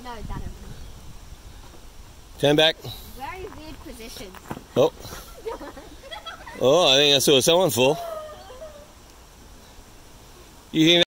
No, that over. Stand back. Very weird positions. Oh. Oh, I think I saw someone fall. You think